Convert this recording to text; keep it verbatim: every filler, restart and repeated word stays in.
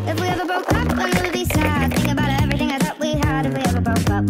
If we ever broke up, I knew it'd be sad. Think about everything I thought we had if we ever broke up.